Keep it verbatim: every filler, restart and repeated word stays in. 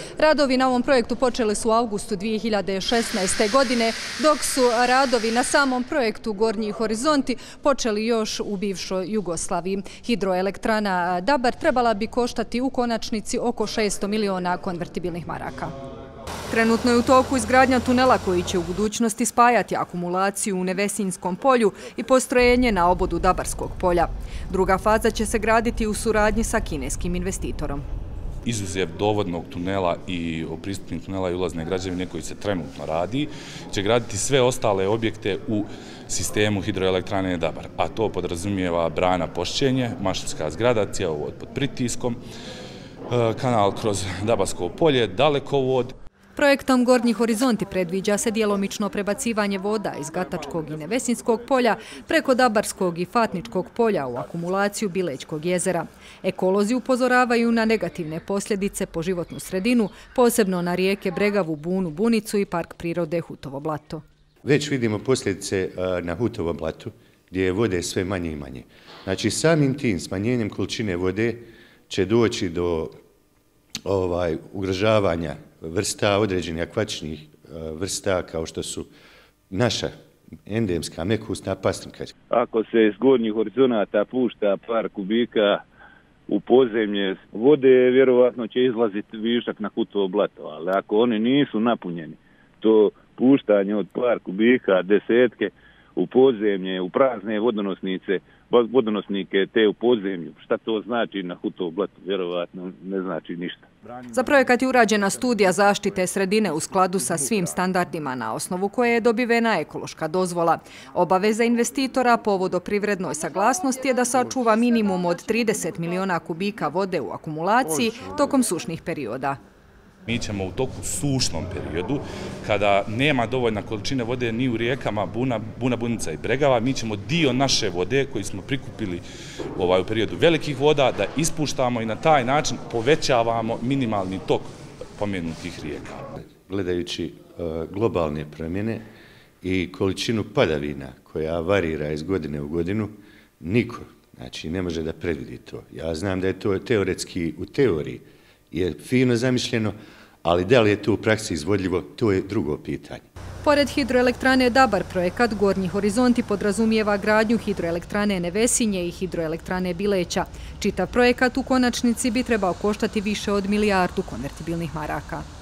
Radovi na ovom projektu počeli su u avgustu dvije hiljade šesnaeste. godine, dok su radovi na samom projektu Gornji horizonti počeli još u bivšoj Jugoslaviji. Hidroelektrana Dabar trebala bi koštati u konačnici oko šesto miliona konvertibilnih maraka. Trenutno je u toku izgradnja tunela koji će u budućnosti spajati akumulaciju u Nevesinskom polju i postrojenje na obodu Dabarskog polja. Druga faza će se graditi u suradnji sa kineskim investitorom. Izuzev dovodnog tunela i pristupnih tunela i ulazne građevine koji se trenutno radi, će graditi sve ostale objekte u sistemu hidroelektrane Dabar, a to podrazumijeva brana Pošćenje, mašinska zgrada, cjevovod pod pritiskom, kanal kroz Dabarsko polje, dalekovod. Projektom Gornji horizonti predviđa se djelomično prebacivanje voda iz Gatačkog i Nevesinskog polja preko Dabarskog i Fatničkog polja u akumulaciju Bilećkog jezera. Ekolozi upozoravaju na negativne posljedice po životnu sredinu, posebno na rijeke Bregavu, Bunu, Bunicu i park prirode Hutovo blato. Već vidimo posljedice na Hutovom blatu gdje je vode sve manje i manje. Znači samim tim smanjenjem količine vode će doći do ovaj, ugrožavanja vrsta, određenih akvatičnih vrsta kao što su naša endemska mekusna pastrnka. Ako se iz Gornjih horizonata pušta par kubika u podzemlje vode, vjerovatno će izlaziti višak na Hutovo blato, ali ako oni nisu napunjeni, to puštanje od par kubika, desetke u podzemlje, u prazne vodonosnice, vodonosnike te u podzemlju. Šta to znači na Hutovo blato? Vjerovatno ne znači ništa. Za projekat je urađena studija zaštite sredine u skladu sa svim standardima na osnovu koje je dobivena ekološka dozvola. Obaveza investitora po vodoprivrednoj saglasnosti je da sačuva minimum od trideset miliona kubika vode u akumulaciji tokom sušnih perioda. Mi ćemo u toku sušnom periodu, kada nema dovoljna količine vode ni u rijekama Buna, Buna, Bunica i Bregava, mi ćemo dio naše vode koji smo prikupili ovaj, u periodu velikih voda da ispuštamo i na taj način povećavamo minimalni tok pomenutih rijeka. Gledajući uh, globalne promjene i količinu padavina koja varira iz godine u godinu, niko znači, ne može da predvidi to. Ja znam da je to teoretski u teoriji je fino zamišljeno, ali da li je to u praksi izvodljivo, to je drugo pitanje. Pored hidroelektrane Dabar, projekat Gornji horizonti podrazumijeva gradnju hidroelektrane Nevesinje i hidroelektrane Bileća. Čitav projekat u konačnici bi trebao koštati više od milijardu konvertibilnih maraka.